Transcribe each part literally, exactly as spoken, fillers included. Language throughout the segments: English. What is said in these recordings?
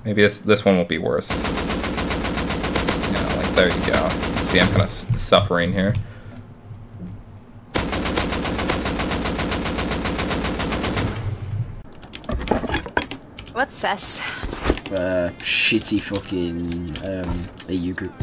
Maybe this this one won't be worse. Yeah, like there you go. See, I'm kind of suffering here. What's C E S? Uh, shitty fucking um, E U group.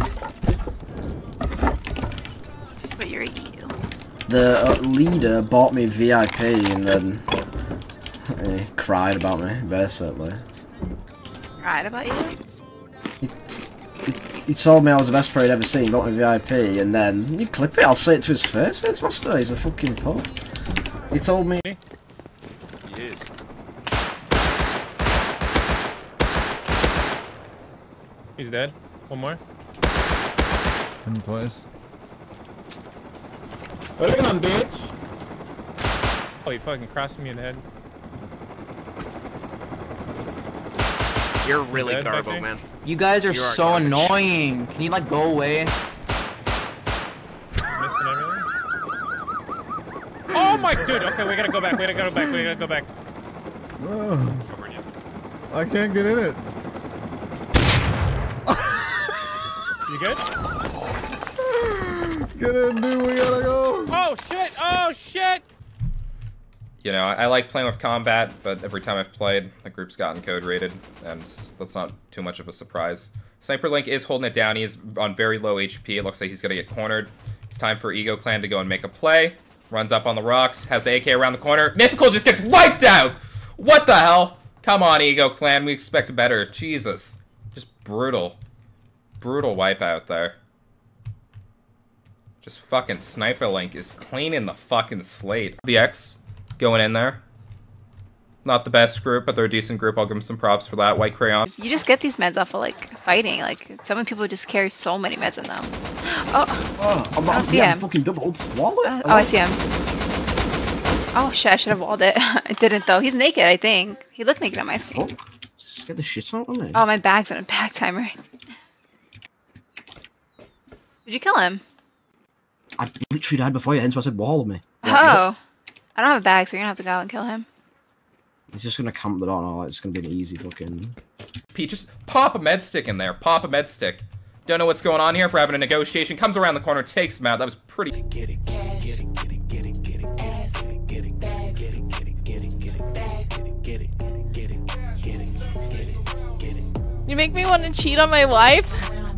But you're E U. The uh, leader bought me V I P and then he cried about me, basically. Cried about you? He, he, he told me I was the best player he'd ever seen, bought me V I P, and then, you clip it, I'll say it to his face, it's master, he's a fucking pup. He told me... He is. He's dead. One more. In place. What are you on, bitch? Oh, you fucking crossed me in the head. You're really dead, garbo, Becky? man. You guys are, You are so garbage. annoying. Can you like go away? Missing everything. Oh my dude. Okay, we gotta go back. We gotta go back. We gotta go back. Oh, I can't get in it. You good? Get in, dude. We gotta go. Oh shit! Oh shit! You know, I, I like playing with combat, but every time I've played, the group's gotten code rated, and that's not too much of a surprise. Sniper Link is holding it down. He is on very low H P. It looks like he's gonna get cornered. It's time for Ego Clan to go and make a play. Runs up on the rocks, has the A K around the corner. Mythical just gets wiped out! What the hell? Come on, Ego Clan, we expect better. Jesus. Just brutal. Brutal wipeout there. Just fucking Sniper Link is cleaning the fucking slate. V X going in there. Not the best group, but they're a decent group. I'll give them some props for that. White Crayon. You just get these meds off of like fighting. Like some people just carry so many meds in them. Oh, Oh, I'm, I I'm don't see getting him. fucking doubled. Wallet? uh, oh, I see him. Oh shit! I should have walled it. I didn't though. He's naked. I think he looked naked on my screen. Oh, just get the shit out of me. Oh, my bag's on a bag timer. Did you kill him? I literally died before you, hence why I said wall of me. Oh, I don't have a bag, so you're gonna have to go out and kill him. He's just gonna camp the door now, it's gonna be an easy fucking... Pete, just pop a med stick in there. Pop a med stick. Don't know what's going on here. If we're having a negotiation, comes around the corner, takes him out. That was pretty. Get it, get it, get it, get it, get it, get it, get it, get it, get it, get it, get it, get it, get it, get it, get it, get it, get it. You make me want to cheat on my wife?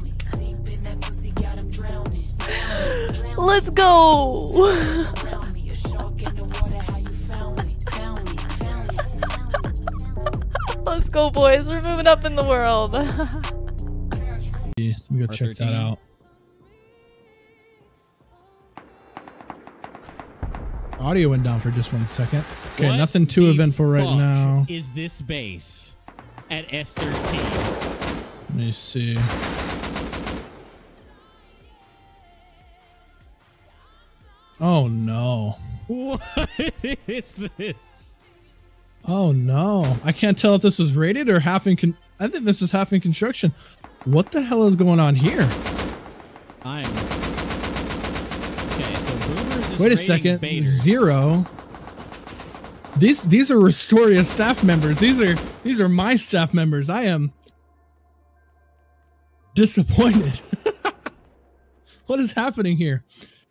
Let's go! Let's go, boys. We're moving up in the world. Yeah, let me go check that out. Audio went down for just one second. Okay, What nothing too the eventful right fuck now. Is this base at S thirteen? Let me see. Oh no. What is this? Oh no. I can't tell if this was rated or half in con- I think this is half in construction. What the hell is going on here? I'm okay. So Boomers is Wait a raiding second. Baiters. Zero. These these are Restoria staff members. These are these are my staff members. I am disappointed. What is happening here?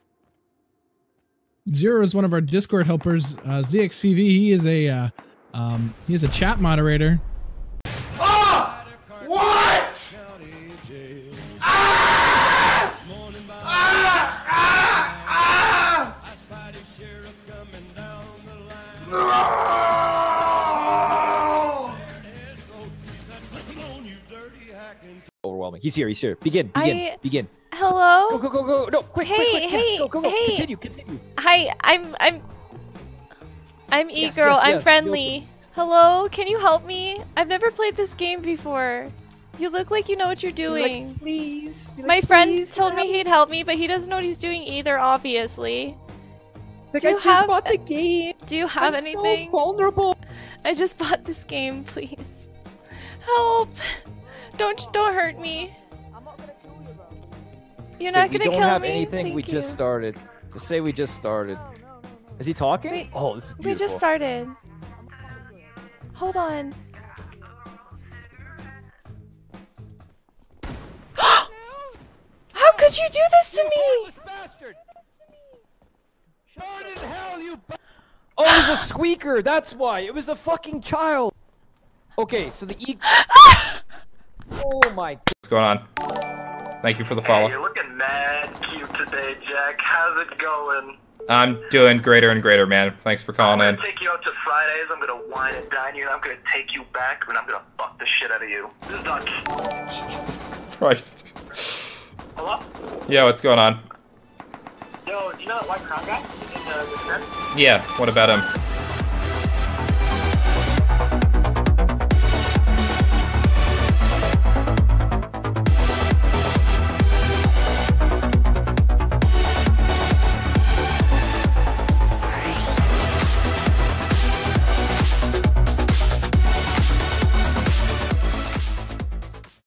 Zero is one of our Discord helpers. Uh, Z X C V. He is a uh, um, he is a chat moderator. Ah! What? Ah! Ah! Ah! Ah! No! Overwhelming. He's here. He's here. Begin. Begin. I- Begin. Hello? Go, go, go, go. No, quick, hey, quick, quick. hey, Yes, go, go, go. hey. Continue, continue. Hi, I'm I'm I'm Yes, E-girl. yes, I'm yes. friendly. Hello, can you help me? I've never played this game before. You look like you know what you're doing. Like, please. Be like, My friend please, told me help. he'd help me, but he doesn't know what he's doing either, obviously. Like, Do I you just have- bought the game. Do you have I'm anything? so vulnerable. I just bought this game, please. Help! Don't don't hurt me. You're So not we gonna don't kill have me. anything. Thank we you. just started. Just say we just started. Is he talking? We- oh, this is beautiful. We just started. Hold on. you do this to me? Oh, it was a squeaker. That's why. It was a fucking child. Okay, so the e. Oh my. What's going on? Thank you for the follow. Hey, you're looking mad cute today, Jack. How's it going? I'm doing greater and greater, man. Thanks for calling I'm in. gonna take you out to Fridays. I'm gonna wine and dine you, and I'm gonna take you back, and I'm gonna fuck the shit out of you. This is not. Jesus Christ. Hello? Yo, what's going on? Yo, do you know that white crown guy? In the, the Yeah, what about him?